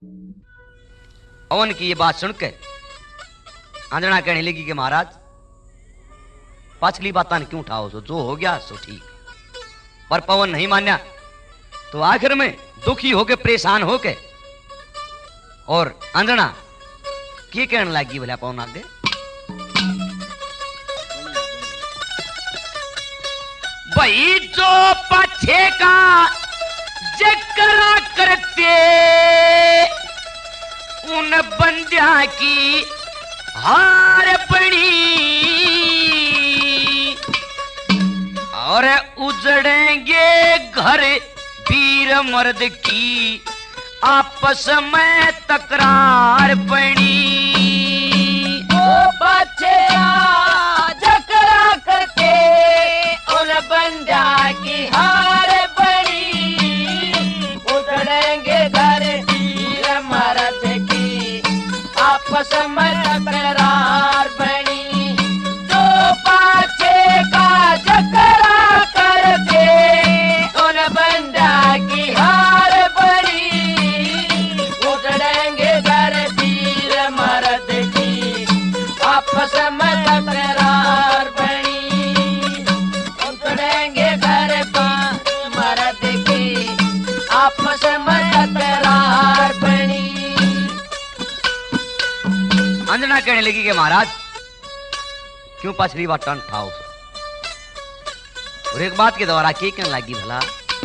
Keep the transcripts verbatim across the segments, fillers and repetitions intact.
पवन की ये बात सुनकर आंजना कहने लगी कि महाराज पाछली बातान क्यों उठाओ, सो जो हो गया सो ठीक। पर पवन नहीं मान्या, तो आखिर में दुखी होके परेशान होके और आंजना की कहने लगी भला पवन आगे, भाई जो पछे का जकरा करते उन बंद्या की हार बनी और उजड़ेंगे घर वीर मर्द की आपस में तकरार बनी। ओ बच्चे जकरा करते उन बंद्या की हार बनी उजड़ेंगे घर वीर मर्द की आपस में तकरार बनी। जो पाछे का जकरा करते उन बंद्या की हार बनी उजड़ेंगे घर वीर मर्द की आपस में तकरार बनी उजड़ेंगे घर वीर मर्द की आपस में तकरार बनी। अंजना कहने लगी कि महाराज क्यों पाछली बात टन ठाओ, और एक बात के द्वारा की कहने लगी भला,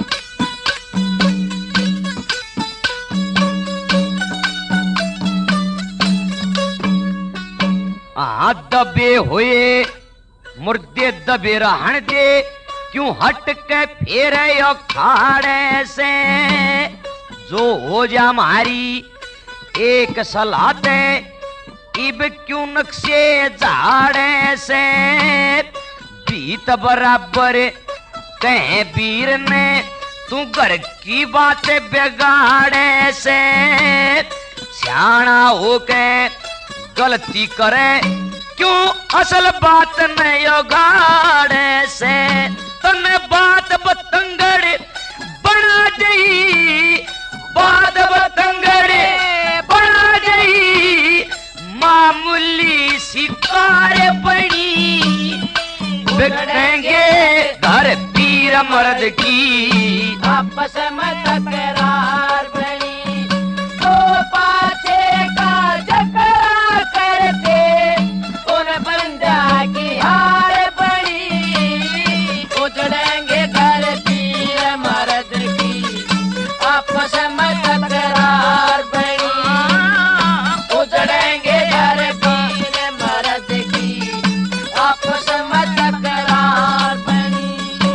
आ दबे हुए मुर्दे दबे रहन दे क्यों हट के फेरे खाड़े से, जो हो जा हमारी एक सलाह दे इब क्यों नक्शे झाड़े से, बीत बराबर कहे वीर ने तू घर की बातें बिगाड़े से, सियाना होके गलती करे क्यों असल बात नहीं उगाड़े से, तने बात बतंगड़ बना गई बात बतंगड़ बना गई मामूली शिकार बनी बिगड़ेंगे घर वीर मर्द की आपस में तकरार बनी। तो पाछे का जकरा करते उन बंद्या की हार बनी उजड़ेंगे घर वीर मर्द की आपस में तकरार बनी उजड़ेंगे घर वीर मर्द की आपस में तकरार बनी।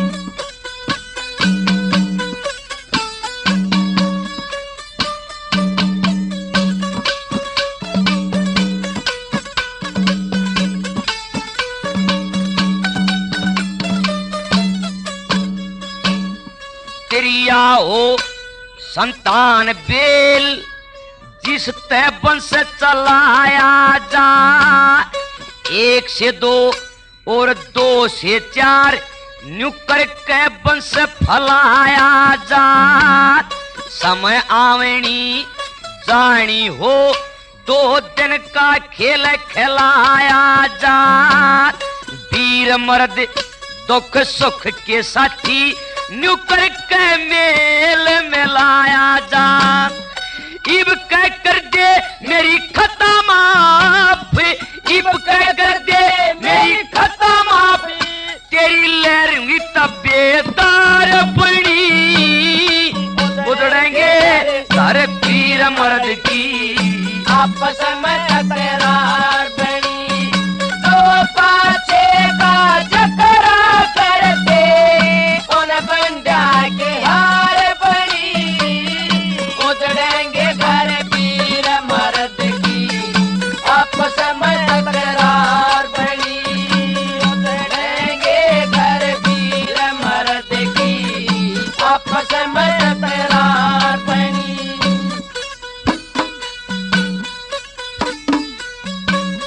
तेरिया हो संतान बेल जिस तय वंश चलाया जा, एक से दो और दो से चार न्यू करके वंश फलाया जा, समय आवनी जानी हो दो दिन का खेल खिलाया जा, वीर मर्द दुख सुख के साथी न्यू करके मेल मिलाया जा, इब कह कर दे मेरी खता माफ इब कह कर दे मेरी खता माफ तेरी लहर तबेदार बनी उजड़ेंगे घर वीर मर्द की आपस में तकरार बनी। तो पाछे का जकरा करते उन बंद्या के हार बनी उजड़ेंगे घर वीर मर्द की आपस में तकरार बनी उजड़ेंगे घर वीर मर्द की आपस में तकरार बनी।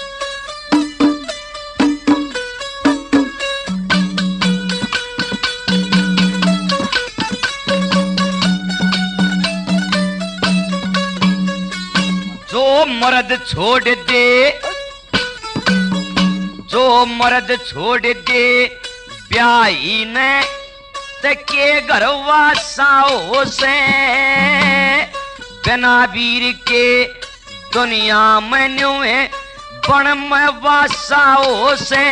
मर्द छोड़ दे, जो मर्द छोड़ दे ब्याही ने ते के घर वासाओ से, बिना वीर के दुनिया में न्यूए बन में वासाओ से।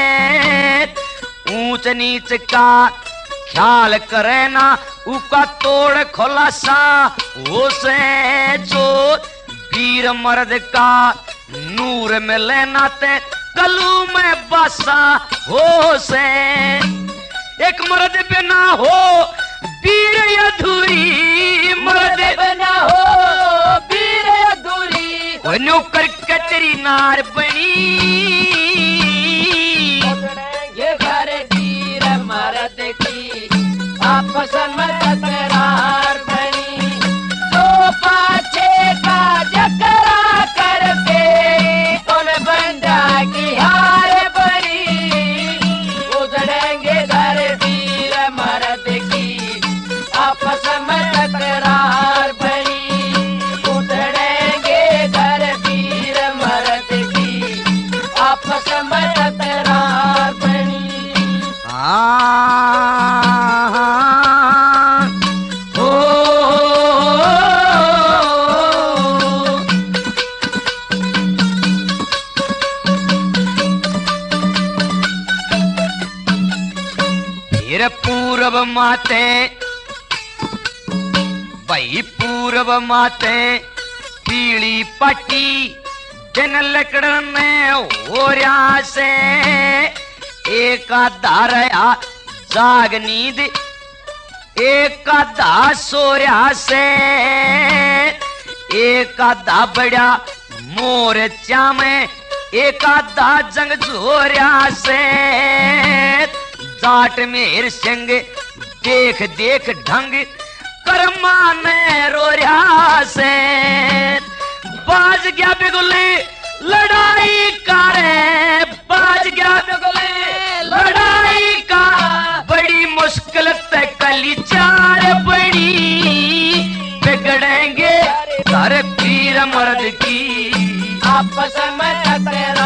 ऊंच नीच का ख्याल करे ना, उका तोड़ खुलासा हो से। जो वीर मर्द का नूर मिले ना ते कलू में बसा हो से। एक मर्द बिना हो वीर अधूरी, मर्द बिना हो वीर अधूरी। कोई नौकर कतरी नार बनी, ये घर वीर मर्द की आपस में तकरार बनी। तो पाछे का जकरा करके उन बंदा की हार बनी। उजड़ेंगे घर वीर मर्द की आपस में तकरार बनी। उजड़ेंगे घर वीर मर्द की आपस में तकरार बनी। हाँ हो फिर पूरब माते, भाई पूरब माते पीली पट्टी दिन लकड़ने हो रहा से। एक आधा रहा जाग नींद, एक आधा सोया से। एक आधा बड़ा मोर्चा में, एक आधा जंग जोरिया से। जाट मेर सिंह देख देख ढंग कर्मा ने रोया से। बाज गया बिगुले लड़ाई करे, बाज गया बिगुले लड़ाई का। बड़ी मुश्किल ते कली चार बड़ी, बिगड़ेंगे घर वीर मर्द की आपस में तकरार